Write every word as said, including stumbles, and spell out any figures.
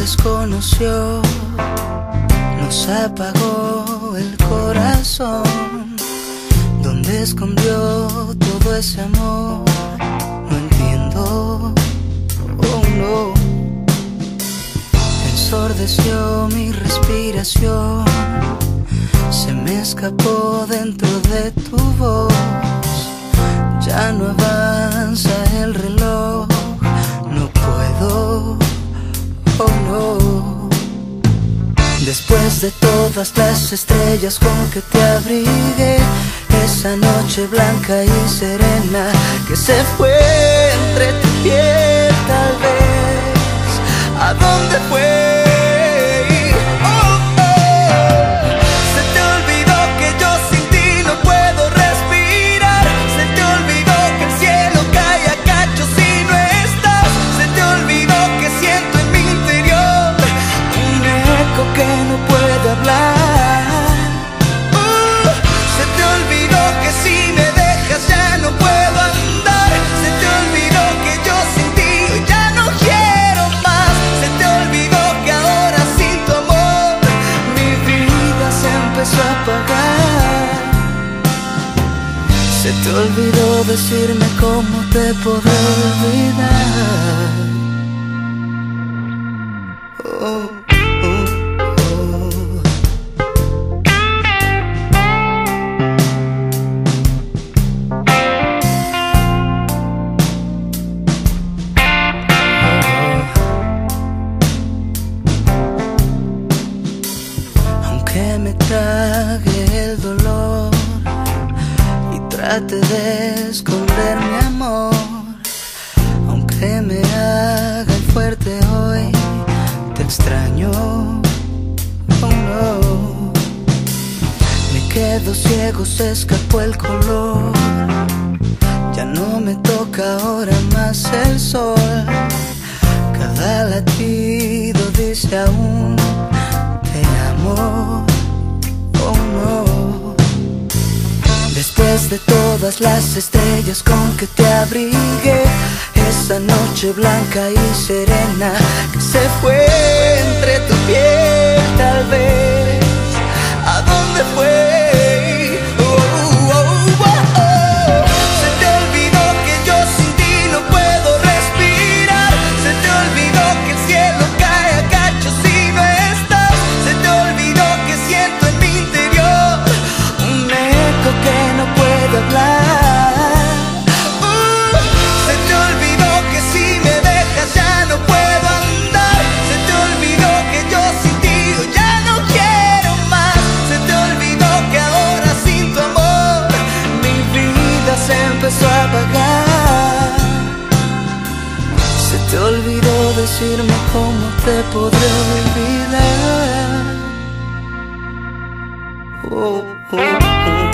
desconoció, nos apagó el corazón. ¿Dónde escondió todo ese amor? No entiendo, oh no. Ensordeció mi respiración, se me escapó dentro de tu voz. Ya no avanza el reloj, no puedo, oh no. Después de todas las estrellas con que te abrigué, esa noche blanca y serena que se fue entre tu piel, tal vez, ¿a dónde fue? Que no puede hablar. uh, Se te olvidó que si me dejas ya no puedo andar. Se te olvidó que yo sin ti ya no quiero más. Se te olvidó que ahora sin tu amor mi vida se empezó a apagar. Se te olvidó decirme cómo te podré olvidar. Oh. Que me trague el dolor y trate de esconder mi amor, aunque me haga el fuerte hoy, te extraño, oh no. Me quedo ciego, se escapó el color, ya no me toca ahora más el sol. Cada latido dice aún te amo, oh no. Después de todas las estrellas con que te abrigué, esa noche blanca y serena que se fue entre tu piel, tal vez, ¿a dónde fue? Empezó a apagar. Se te olvidó decirme cómo te podré olvidar. Oh, oh, oh.